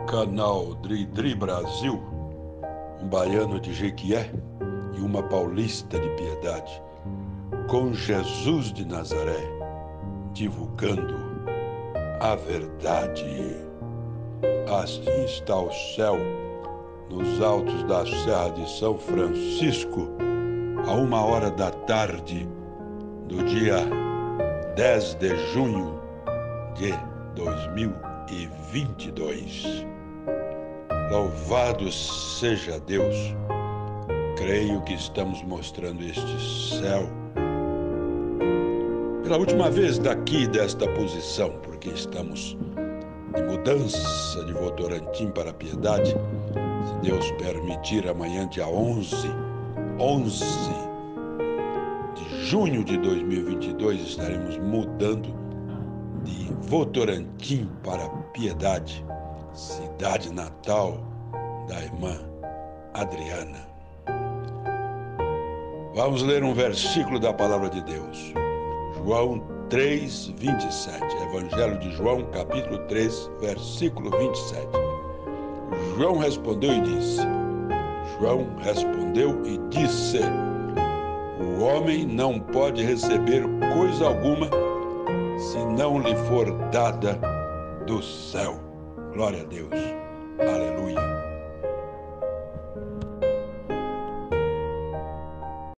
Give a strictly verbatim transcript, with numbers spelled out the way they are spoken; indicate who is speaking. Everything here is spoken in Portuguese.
Speaker 1: Canal Dri Dri Brasil, um baiano de Jequié e uma paulista de Piedade, com Jesus de Nazaré, divulgando a verdade. Assim está o céu nos altos da Serra de São Francisco, a uma hora da tarde do dia dez de junho de dois mil e vinte e dois. Louvado seja Deus! Creio que estamos mostrando este céu pela última vez daqui desta posição, porque estamos de mudança de Votorantim para Piedade. Se Deus permitir, amanhã, dia onze, onze de junho de dois mil e vinte e dois, estaremos mudando de Votorantim para Piedade, cidade natal da irmã Adriana. Vamos ler um versículo da Palavra de Deus. João três, vinte e sete. Evangelho de João, capítulo três, versículo vinte e sete. João respondeu e disse, João respondeu e disse, o homem não pode receber coisa alguma se não lhe for dada do céu. Glória a Deus. Aleluia.